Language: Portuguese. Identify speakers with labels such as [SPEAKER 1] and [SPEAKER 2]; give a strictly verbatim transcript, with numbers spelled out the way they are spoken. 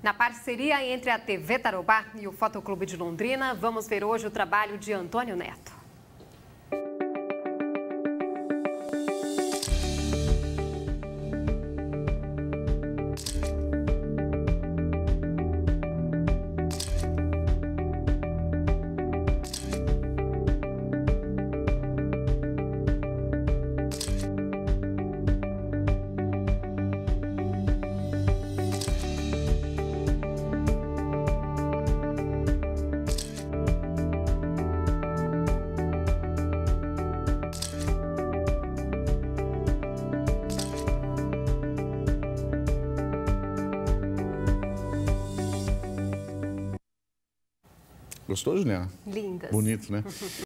[SPEAKER 1] Na parceria entre a T V Tarobá e o Fotoclube de Londrina, vamos ver hoje o trabalho de Antônio Neto.
[SPEAKER 2] Gostou, Juliana?
[SPEAKER 1] Lindas.
[SPEAKER 2] Bonito, né?